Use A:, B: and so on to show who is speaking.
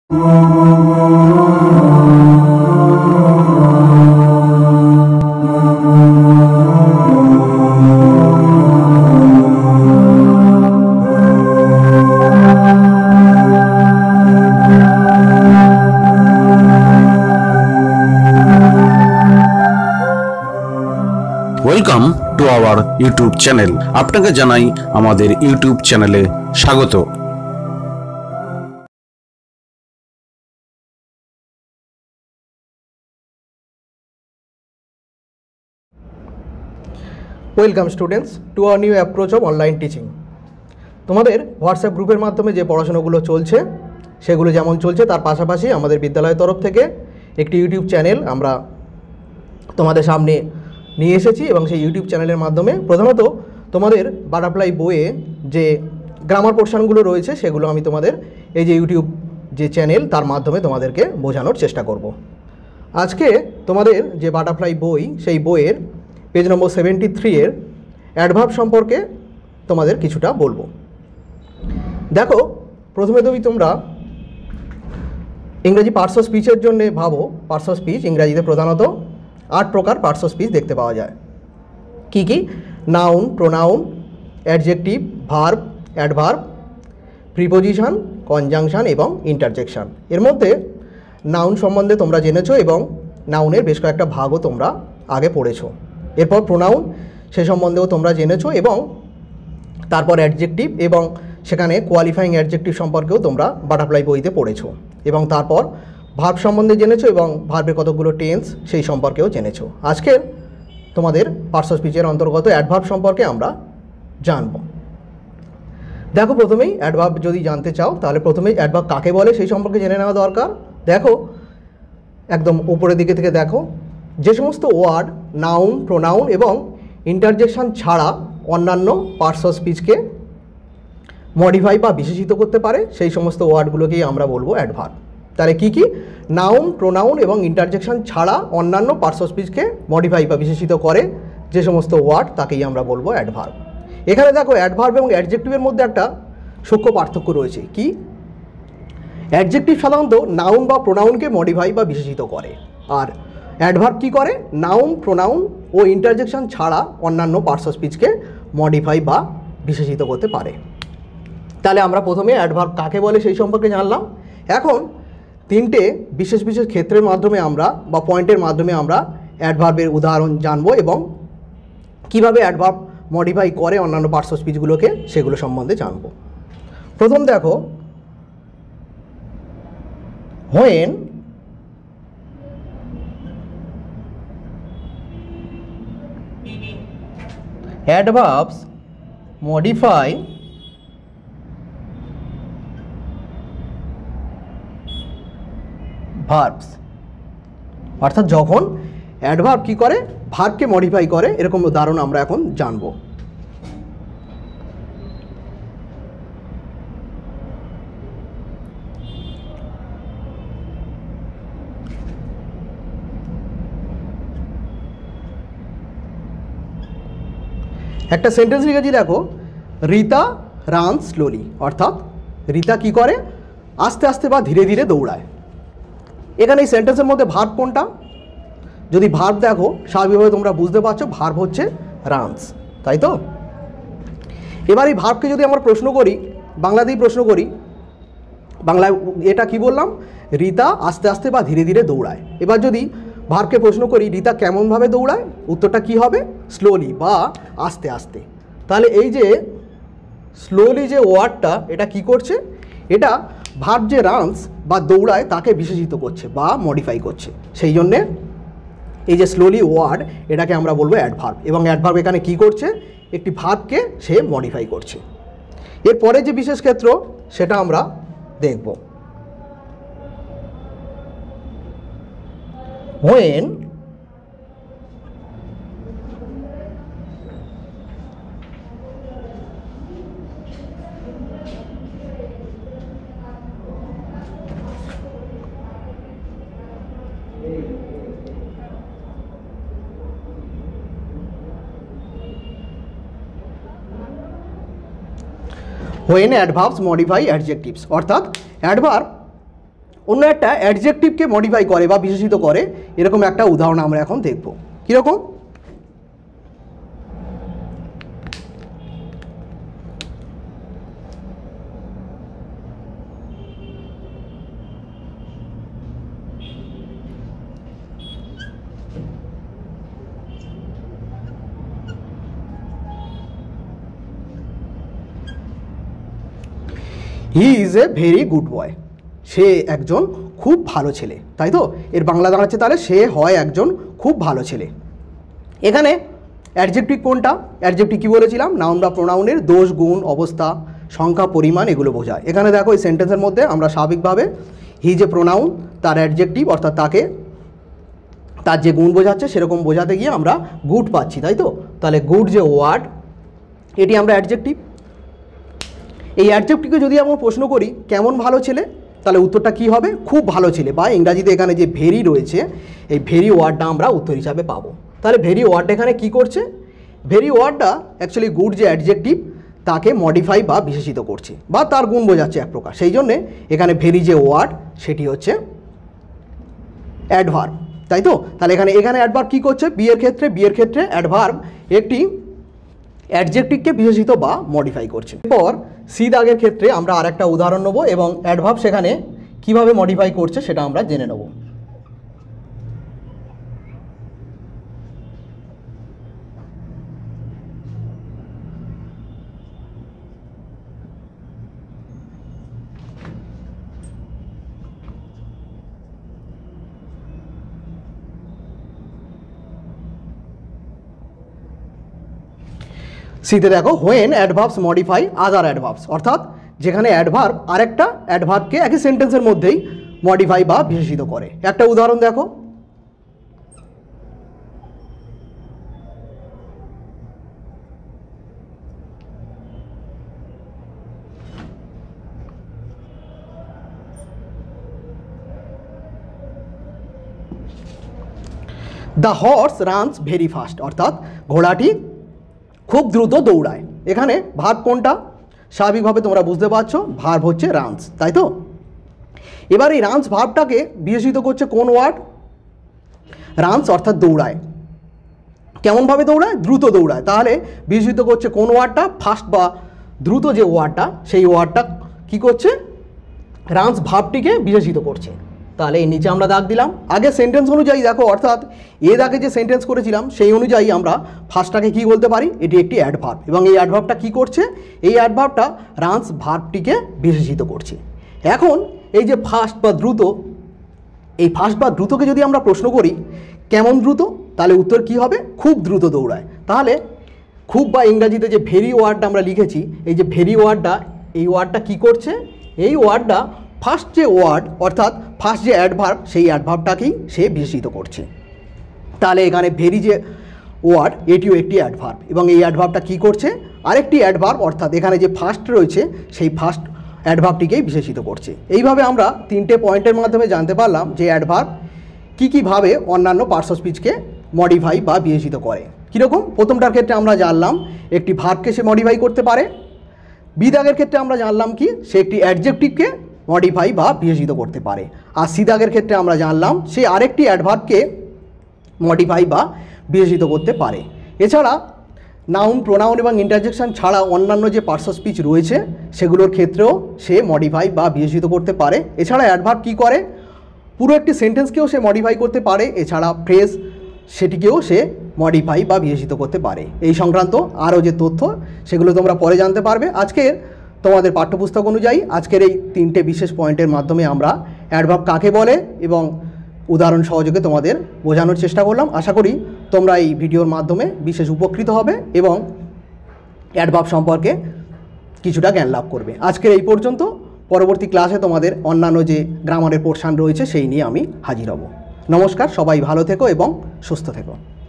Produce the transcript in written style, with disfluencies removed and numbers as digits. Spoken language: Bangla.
A: Welcome to our YouTube channel. আপনাকে জানাই আমাদের ইউটিউব চ্যানেলে স্বাগত।
B: Welcome students to our new approach of online teaching. তোমাদের হোয়াটসঅ্যাপ গ্রুপের মাধ্যমে যে পড়াশোনাগুলো চলছে সেগুলো যেমন চলছে, তার পাশাপাশি আমাদের বিদ্যালয়ের তরফ থেকে একটি ইউটিউব চ্যানেল আমরা তোমাদের সামনে নিয়ে এসেছি এবং সেই ইউটিউব চ্যানেলের মাধ্যমে প্রথমত তোমাদের বাটারফ্লাই বইয়ে যে গ্রামার পোর্শনগুলো রয়েছে সেগুলো আমি তোমাদের এই যে ইউটিউব যে চ্যানেল তার মাধ্যমে তোমাদেরকে বোঝানোর চেষ্টা করব। আজকে তোমাদের যে বাটারফ্লাই বই সেই বইয়ের পেজ নম্বর 73 এর অ্যাডভার্ব সম্পর্কে তোমাদের কিছুটা বলবো। দেখো, প্রথমে তোমরা ইংরেজি পার্টস অফ স্পিচের জন্য ভাবো। পার্টস অফ স্পিচ ইংরাজিতে প্রধানত 8 প্রকার পার্টস অফ স্পিচ দেখতে পাওয়া যায়। কি কি? Noun, pronoun, adjective, verb, adverb, preposition, conjunction এবং ইন্টারজেকশন। এর মধ্যে নাউন সম্বন্ধে তোমরা জেনেছো এবং নাউনের বেশ কয়েকটা ভাগও তোমরা আগে পড়েছো। এরপর প্রোনাউন, সে সম্বন্ধেও তোমরা জেনেছো এবং তারপর অ্যাডজেক্টিভ এবং সেখানে কোয়ালিফাইং অ্যাডজেক্টিভ সম্পর্কেও তোমরা বাটারফ্লাই বইতে পড়েছো এবং তারপর ভার্ব সম্বন্ধে জেনেছো এবং ভার্বের কতগুলো টেন্স সেই সম্পর্কেও জেনেছো। আজকের তোমাদের পার্টস অফ স্পিচের অন্তর্গত অ্যাডভার্ব সম্পর্কে আমরা জানব। দেখো, প্রথমেই অ্যাডভার্ব যদি জানতে চাও তাহলে প্রথমেই অ্যাডভার্ব কাকে বলে সেই সম্পর্কে জেনে নেওয়া দরকার। দেখো, একদম উপরের দিকে থেকে দেখো, যে সমস্ত ওয়ার্ড নাউন, প্রোনাউন এবং ইন্টারজেকশন ছাড়া অন্যান্য পার্টস অফ স্পিচকে মডিফাই বা বিশেষিত করতে পারে সেই সমস্ত ওয়ার্ডগুলোকেই আমরা বলবো অ্যাডভার্ব। তাহলে কি কি? নাউন, প্রোনাউন এবং ইন্টারজেকশন ছাড়া অন্যান্য পার্টস অফ স্পিচকে মডিফাই বা বিশেষিত করে যে সমস্ত ওয়ার্ড তাকেই আমরা বলবো অ্যাডভার্ব। এখানে দেখো, অ্যাডভার্ব এবং অ্যাডজেক্টিভের মধ্যে একটা সূক্ষ্ম পার্থক্য রয়েছে। কি? অ্যাডজেক্টিভ সাধারণত নাউন বা প্রোনাউনকে মডিফাই বা বিশেষিত করে, আর অ্যাডভার্ব কী করে? নাউন, প্রোনাউন ও ইন্টারজেকশন ছাড়া অন্যান্য পার্টস অফ স্পিচকে মডিফাই বা বিশেষিত করতে পারে। তাহলে আমরা প্রথমে অ্যাডভার্ব কাকে বলে সেই সম্পর্কে জানলাম। এখন তিনটে বিশেষ বিশেষ ক্ষেত্রের মাধ্যমে আমরা বা পয়েন্টের মাধ্যমে আমরা অ্যাডভার্বের উদাহরণ জানবো এবং কিভাবে অ্যাডভার্ব মডিফাই করে অন্যান্য পার্টস অফ স্পিচগুলোকে সেগুলো সম্বন্ধে জানবো। প্রথম দেখো, হোয়েন অ্যাডভার্বস মডিফাই ভার্বস, অর্থাৎ যখন অ্যাডভার্ব কী করে? ভার্বকে মডিফাই করে, এরকম উদাহরণ আমরা এখন জানব। একটা সেন্টেন্স লিখেছি, দেখো, রীতা রান স্লোলি, অর্থাৎ রীতা কী করে? আস্তে আস্তে বা ধীরে ধীরে দৌড়ায়। এখানে এই সেন্টেন্সের মধ্যে ভার্ব কোনটা? যদি ভার্ব দেখো, স্বাভাবিকভাবে তোমরা বুঝতে পারছো ভার্ব হচ্ছে রানস, তাই তো? এবার এই ভার্বকে যদি আমরা প্রশ্ন করি, বাংলাতেই প্রশ্ন করি, বাংলায় এটা কি বললাম? রীতা আস্তে আস্তে বা ধীরে ধীরে দৌড়ায়। এবার যদি ভার্বকে প্রশ্ন করি রীতা কেমনভাবে দৌড়ায়, উত্তরটা কি হবে? স্লোলি বা আস্তে আস্তে। তাহলে এই যে স্লোলি যে ওয়ার্ডটা, এটা কি করছে? এটা ভার্ব যে রানস বা দৌড়ায় তাকে বিশেষিত করছে বা মডিফাই করছে। সেই জন্যে এই যে স্লোলি ওয়ার্ড, এটাকে আমরা বলবো অ্যাডভার্ব, এবং অ্যাডভার্ব এখানে কি করছে? একটি ভার্বকে সে মডিফাই করছে। এরপরে যে বিশেষ ক্ষেত্র সেটা আমরা দেখব। When when adverbs modify adjectives, অর্থাৎ অ্যাডভার্ব অন্য একটা অ্যাডজেক্টিভকে মডিফাই করে বা বিশেষিত করে, এরকম একটা উদাহরণ আমরা এখন দেখব। কীরকম? He is a very good boy. সে একজন খুব ভালো ছেলে, তাই তো? এর বাংলা দাঁড়াচ্ছে তাহলে সে হয় একজন খুব ভালো ছেলে। এখানে অ্যাডজেক্টিভ কোনটা? অ্যাডজেক্টিভ কী বলেছিলাম? নাউন বা প্রোনাউনের দোষ, গুণ, অবস্থা, সংখ্যা, পরিমাণ এগুলো বোঝায়। এখানে দেখো এই সেন্টেন্সের মধ্যে আমরা স্বাভাবিকভাবে হি যে প্রোনাউন তার অ্যাডজেক্টিভ অর্থাৎ তার যে গুণ বোঝাচ্ছে সেরকম বোঝাতে গিয়ে আমরা গুড পাচ্ছি, তাই তো? তাহলে গুড যে ওয়ার্ড, এটি আমরা অ্যাডজেক্টিভ। এই অ্যাডজেক্টিভকে যদি আমরা প্রশ্ন করি কেমন ভালো ছেলে, তাহলে উত্তরটা কি হবে? খুব ভালো ছেলে, বা ইংরাজিতে এখানে যে ভেরি রয়েছে এই ভেরি ওয়ার্ডটা আমরা উত্তর হিসাবে পাবো। তাহলে ভেরি ওয়ার্ডটা এখানে কি করছে? ভেরি ওয়ার্ডটা অ্যাকচুয়ালি গুড যে অ্যাডজেক্টিভ তাকে মডিফাই বা বিশেষিত করছে, বা তার গুণ বোঝাচ্ছে এক প্রকার। সেই জন্যে এখানে ভেরি যে ওয়ার্ড সেটি হচ্ছে অ্যাডভার্ব, তাই তো? তাহলে এখানে অ্যাডভার্ব কী করছে? বিয়ের ক্ষেত্রে অ্যাডভার্ব একটি অ্যাডজেক্টিভকে বিশেষিত বা মডিফাই করছে। এরপর সি দাগের ক্ষেত্রে আমরা আরেকটা উদাহরণ নেব এবং অ্যাডভার্ব সেখানে কিভাবে মডিফাই করছে সেটা আমরা জেনে নেব। সিতে দেখো when adverbs modify other adverbs, অর্থাৎ যেখানে অ্যাডভার্ব আরেকটা অ্যাডভার্বকে একই সেন্টেন্সের মধ্যেই মডিফাই বা বিশেষিত করে। একটা উদাহরণ দেখো, the horse runs very fast, অর্থাৎ ঘোড়াটি খুব দ্রুত দৌড়ায়। এখানে ভার্ব কোনটা? স্বাভাবিকভাবে তোমরা বুঝতে পারছো ভার্ব হচ্ছে রানস, তাই তো? এবার এই রানস ভার্বটাকে বিশেষিত করছে কোন ওয়ার্ড? রানস অর্থাৎ দৌড়ায়। কেমনভাবে দৌড়ায়? দ্রুত দৌড়ায়। তাহলে বিশেষিত করছে কোন ওয়ার্ডটা? ফাস্ট বা দ্রুত যে ওয়ার্ডটা, সেই ওয়ার্ডটা কী করছে? রানস ভার্বটিকে বিশেষিত করছে। তাহলে এই নিচে আমরা দাগ দিলাম। আগে সেন্টেন্স অনুযায়ী দেখো, অর্থাৎ এ দাগে যে সেন্টেন্স করেছিলাম সেই অনুযায়ী আমরা ফার্স্টটাকে কী বলতে পারি? এটি একটি অ্যাডভার্ব, এবং এই অ্যাডভার্বটা কী করছে? এই অ্যাডভার্বটা রানস ভার্বটিকে বিশেষিত করছে। এখন এই যে ফাস্ট বা দ্রুত, এই ফাস্ট বা দ্রুতকে যদি আমরা প্রশ্ন করি কেমন দ্রুত, তাহলে উত্তর কী হবে? খুব দ্রুত দৌড়ায়। তাহলে খুব বা ইংরাজিতে যে ভেরি ওয়ার্ডটা আমরা লিখেছি, এই যে ভেরি ওয়ার্ডটা, এই ওয়ার্ডটা কী করছে? এই ওয়ার্ডটা ফার্স্ট যে ওয়ার্ড অর্থাৎ ফার্স্ট যে অ্যাডভার্ব সেই অ্যাডভার্বটাকেই সে বিশেষিত করছে। তাহলে এখানে ভেরি যে ওয়ার্ড এটিও একটি অ্যাডভার্ব, এবং এই অ্যাডভার্বটা কী করছে? আরেকটি অ্যাডভার্ব অর্থাৎ এখানে যে ফার্স্ট রয়েছে সেই ফার্স্ট অ্যাডভার্বটিকেই বিশেষিত করছে। এইভাবে আমরা তিনটে পয়েন্টের মাধ্যমে জানতে পারলাম যে অ্যাডভার্ব কীভাবে অন্যান্য পার্টস অফ স্পিচকে মডিফাই বা বিশেষিত করে। কীরকম? প্রথমটার ক্ষেত্রে আমরা জানলাম একটি ভার্বকে সে মডিফাই করতে পারে। বি দাগের ক্ষেত্রে আমরা জানলাম কি সে একটি অ্যাডজেক্টিভকে মডিফাই বা বিশেষিত করতে পারে। আর সি দাগের ক্ষেত্রে আমরা জানলাম সে আরেকটি অ্যাডভার্বকে মডিফাই বা বিশেষিত করতে পারে। এছাড়া নাউন, প্রোনাউন এবং ইন্টারজেকশন ছাড়া অন্যান্য যে পার্টস অফ স্পিচ রয়েছে সেগুলোর ক্ষেত্রেও সে মডিফাই বা বিশেষিত করতে পারে। এছাড়া অ্যাডভার্ব কী করে? পুরো একটি সেন্টেন্সকেও সে মডিফাই করতে পারে। এছাড়া ফ্রেজ সেটিকেও সে মডিফাই বা বিশেষিত করতে পারে। এই সংক্রান্ত আরও যে তথ্য সেগুলো তোমরা পরে জানতে পারবে। আজকের তোমাদের পাঠ্যপুস্তক অনুযায়ী আজকের এই তিনটে বিশেষ পয়েন্টের মাধ্যমে আমরা অ্যাডভার্ব কাকে বলে এবং উদাহরণ সহযোগে তোমাদের বোঝানোর চেষ্টা করলাম। আশা করি তোমরা এই ভিডিওর মাধ্যমে বিশেষ উপকৃত হবে এবং অ্যাডভার্ব সম্পর্কে কিছুটা জ্ঞান লাভ করবে। আজকের এই পর্যন্ত। পরবর্তী ক্লাসে তোমাদের অন্যান্য যে গ্রামারের পোর্শন রয়েছে সেই নিয়ে আমি হাজির হব। নমস্কার, সবাই ভালো থেকো এবং সুস্থ থেকো।